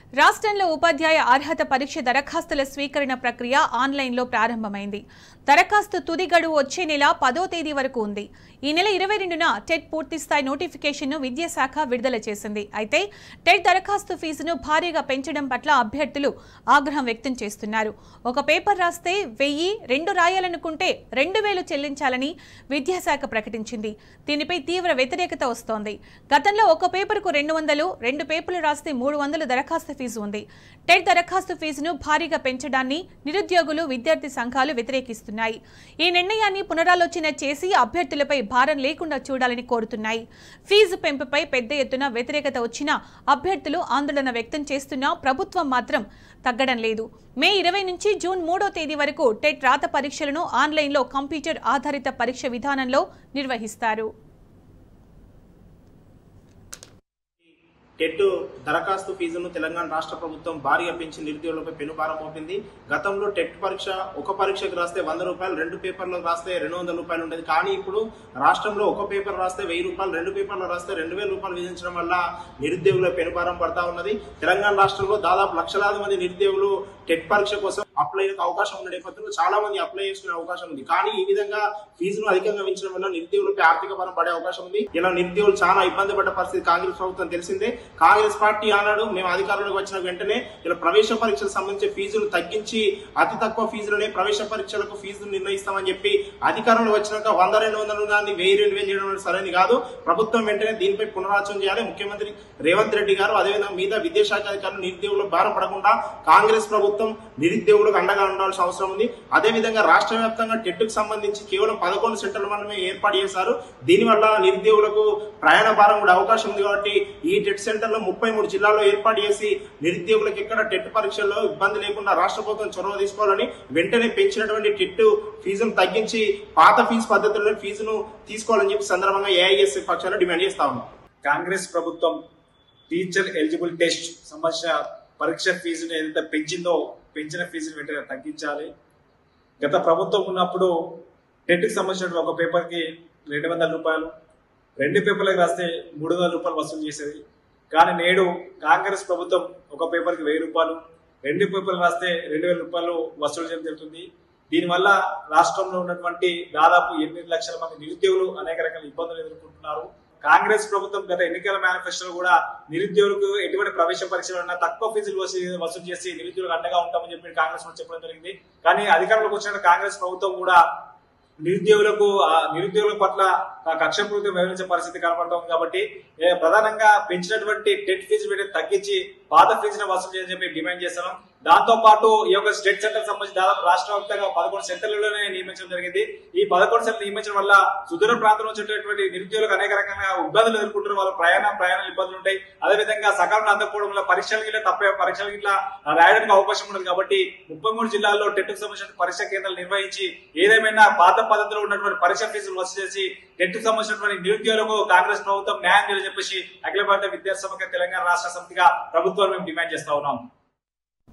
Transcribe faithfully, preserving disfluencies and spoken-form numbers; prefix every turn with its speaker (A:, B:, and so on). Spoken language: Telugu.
A: రాష్ట్రంలో ఉపాధ్యాయ అర్హత పరీక్ష దరఖాస్తుల స్వీకరణ ప్రక్రియ ఆన్లైన్లో ప్రారంభమైంది. దరఖాస్తు తుది గడువు వచ్చే నెల పదో తేదీ వరకు ఉంది. ఈ నెల ఇరవై రెండున టెట్ పూర్తిస్థాయి నోటిఫికేషన్ను విద్యాశాఖ విడుదల చేసింది. అయితే టెట్ దరఖాస్తు ఫీజును భారీగా పెంచడం పట్ల అభ్యర్థులు ఆగ్రహం వ్యక్తం చేస్తున్నారు. ఒక పేపర్ రాస్తే వెయ్యి రెండు రాయాలనుకుంటే రెండు వేలు చెల్లించాలని విద్యాశాఖ ప్రకటించింది. దీనిపై తీవ్ర వ్యతిరేకత వస్తోంది. గతంలో ఒక పేపర్కు రెండు వందలు రెండు పేపర్లు రాస్తే మూడు వందలు దరఖాస్తు ఫీజు ఉంది. టెట్ దరఖాస్తు ఫీజును భారీగా పెంచడాన్ని నిరుద్యోగులు, విద్యార్థి సంఘాలు వ్యతిరేకిస్తున్నాయి. ఈ నిర్ణయాన్ని పునరాలోచన చేసి అభ్యర్థులపై భారం లేకుండా చూడాలని కోరుతున్నాయి. ఫీజు పెంపుపై పెద్ద ఎత్తున వ్యతిరేకత వచ్చినా అభ్యర్థులు ఆందోళన వ్యక్తం చేస్తున్నా ప్రభుత్వం మాత్రం తగ్గడం లేదు. మే ఇరవై నుంచి జూన్ మూడో తేదీ వరకు టెట్ రాత పరీక్షలను ఆన్లైన్లో కంప్యూటర్ ఆధారిత పరీక్ష విధానంలో నిర్వహిస్తారు.
B: టెట్ దరఖాస్తు ఫీజును తెలంగాణ రాష్ట్ర ప్రభుత్వం భారీగా పెంచి నిరుద్యోగులపై పెనుభారం మోపింది. గతంలో టెట్ పరీక్ష ఒక పరీక్షకు రాస్తే వంద రూపాయలు, రెండు పేపర్లకు రాస్తే రెండు వందల రూపాయలు ఉండేది. కానీ ఇప్పుడు రాష్ట్రంలో ఒక పేపర్ రాస్తే వెయ్యి రూపాయలు, రెండు పేపర్లు రాస్తే రెండు వేల రూపాయలు విధించడం వల్ల నిరుద్యోగుల పెనుభారం పడతా ఉన్నది. తెలంగాణ రాష్ట్రంలో దాదాపు లక్షలాది మంది నిరుద్యోగులు టెట్ పరీక్ష కోసం అప్లై అవకాశం ఉన్న నేపథ్యంలో చాలా మంది అప్లై చేసుకునే అవకాశం ఉంది. కానీ ఈ విధంగా ఫీజును అధికంగా పెంచడం వల్ల నిరుద్యోగులపై ఆర్థిక భారం పడే అవకాశం ఉంది. ఇలా నిరుద్యోగులు చాలా ఇబ్బంది పడ్డ పరిస్థితి కాంగ్రెస్ ప్రభుత్వం తెలిసిందే. కాంగ్రెస్ పార్టీ ఆనాడు మేము అధికారంలోకి వచ్చిన వెంటనే ఇలా ప్రవేశ పరీక్షలకు సంబంధించి ఫీజులు తగ్గించి అతి తక్కువ ఫీజులనే ప్రవేశ పరీక్షలకు ఫీజులు నిర్ణయిస్తామని చెప్పి అధికారంలో వచ్చినాక వంద రెండు వందలు దాన్ని వెయ్యి రెండు వేలు చేయడం సరైనది కాదు. ప్రభుత్వం వెంటనే దీనిపై పునరాలోచన చేయాలి. ముఖ్యమంత్రి రేవంత్ రెడ్డి గారు అదేవిధంగా మీద విద్యాశాఖ అధికారులు నిరుద్యోగులకు భారం పడకుండా కాంగ్రెస్ ప్రభుత్వం నిరుద్యోగులకు అండగా ఉండాల్సిన అవసరం ఉంది. అదేవిధంగా రాష్ట్ర వ్యాప్తంగా టెట్ కు సంబంధించి కేవలం పదకొండు సెంటర్లు మనమే ఏర్పాటు చేశారు. దీనివల్ల నిరుద్యోగులకు ప్రయాణ భారం కూడా అవకాశం ఉంది. కాబట్టి ఈ టెట్ సెంటర్ లో ముప్పై మూడు జిల్లాల్లో ఏర్పాటు చేసి నిరుద్యోగులకు ఎక్కడ టెట్ పరీక్షల్లో ఇబ్బంది లేకుండా రాష్ట్ర ప్రభుత్వం చొరవ తీసుకోవాలని, వెంటనే పెంచినటువంటి టెట్ ఫీజును తగ్గించి పాత ఫీజు పద్ధతుల్లో ఫీజును తీసుకోవాలని చెప్పి సందర్భంగా ఏఐఎస్ పక్షాన డిమాండ్ చేస్తా ఉన్నాం.
C: కాంగ్రెస్ ప్రభుత్వం టీచర్ ఎలిజిబుల్ టెస్ట్ సంబంధించిన పరీక్ష ఫీజును ఏదైతే పెంచిందో పెంచిన ఫీజును వెంటనే తగ్గించాలి. గత ప్రభుత్వం ఉన్నప్పుడు టెట్కి సంబంధించిన ఒక పేపర్కి రెండు వందల రూపాయలు, రెండు పేపర్లకు రాస్తే మూడు వందల రూపాయలు వసూలు చేసేది. కానీ నేడు కాంగ్రెస్ ప్రభుత్వం ఒక పేపర్కి వెయ్యి రూపాయలు, రెండు పేపర్లు రాస్తే రెండు వేల రూపాయలు వసూలు చేయడం జరుగుతుంది. దీనివల్ల రాష్ట్రంలో ఉన్నటువంటి దాదాపు ఎనిమిది లక్షల మంది నిరుద్యోగులు అనేక రకాల ఇబ్బందులు ఎదుర్కొంటున్నారు. కాంగ్రెస్ ప్రభుత్వం గత ఎన్నికల మేనిఫెస్టోలో కూడా నిరుద్యోగులకు ఎటువంటి ప్రవేశ పరీక్షలు ఉన్నా తక్కువ ఫీజులు వసూలు చేసి నిరుద్యోగులకు అండగా ఉంటామని చెప్పి కాంగ్రెస్ చెప్పడం జరిగింది. కానీ అధికారంలోకి వచ్చిన కాంగ్రెస్ ప్రభుత్వం కూడా నిరుద్యోగులకు నిరుద్యోగుల పట్ల కక్షపూరితంగా వ్యవహరించే పరిస్థితి కనబడుతుంది. కాబట్టి ప్రధానంగా పెంచినటువంటి టెట్ ఫీజు వీటిని తగ్గించి పాత ఫీజును వసూలు చేయని చెప్పి డిమాండ్ చేస్తున్నాం. దాంతో పాటు ఈ యొక్క స్టేట్ సెంటర్ సంబంధించి దాదాపు రాష్ట్ర వ్యాప్తంగా పదకొండు సెంటర్లలోనే నియమించడం జరిగింది. ఈ పదకొండు సెంటర్లు నియమించడం వల్ల సుదూర ప్రాంతంలో వచ్చేటటువంటి నిరుద్యోగులకు అనేక రకంగా ఇబ్బందులు ఎదుర్కొంటారు. వాళ్ళ ప్రయాణ ప్రయాణ ఇబ్బందులు ఉంటాయి. అదేవిధంగా సకాలంలో అందకపోవడం వల్ల పరీక్షలు గిట్లా తప్పే పరీక్షలు గిట్లా రాయడానికి అవకాశం ఉండదు. కాబట్టి ముప్పై మూడు జిల్లాల్లో టెట్ కు సంబంధించిన పరీక్ష కేంద్రాలు నిర్వహించి ఏదేమైనా పాత పద్ధతిలో ఉన్నటువంటి పరీక్ష ఫీజులు వసూలు చేసి టెట్ కు సంబంధించినటువంటి నిరుద్యోగులకు కాంగ్రెస్ ప్రభుత్వం న్యాయం చేయాలని చెప్పేసి అఖిల భారత విద్యార్థి సమైక్య తెలంగాణ రాష్ట్ర సమితిగా ప్రభుత్వాన్ని మేము డిమాండ్ చేస్తా ఉన్నాం.